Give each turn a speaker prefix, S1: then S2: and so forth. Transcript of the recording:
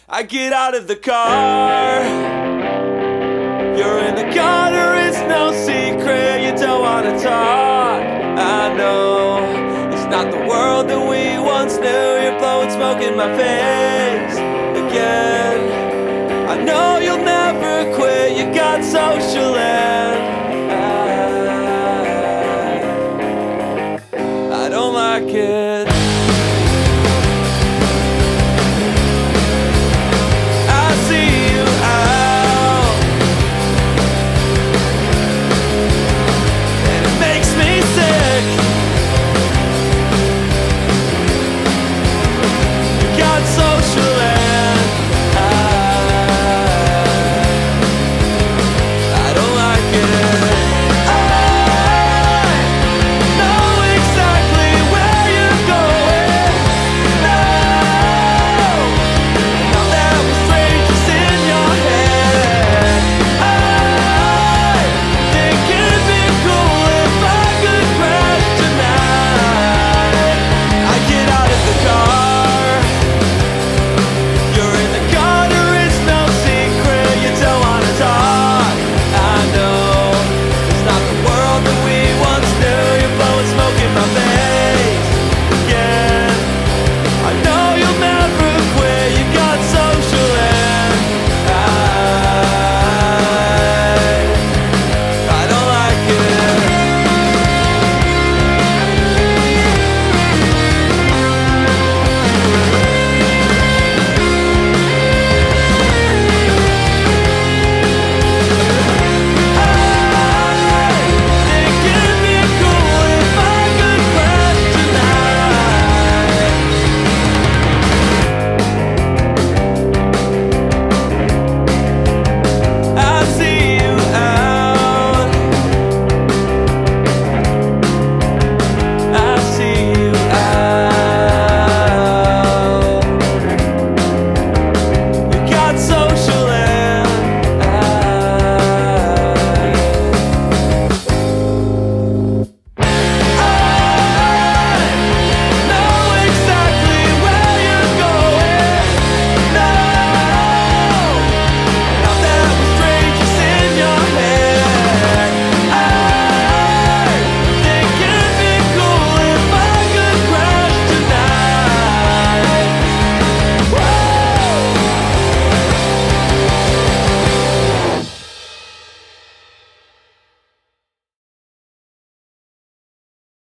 S1: I get out of the car. You're in the gutter, it's no secret. You don't wanna talk. I know it's not the world that we once knew. You're blowing smoke in my face again. I know you'll never quit. You got social and I don't like it.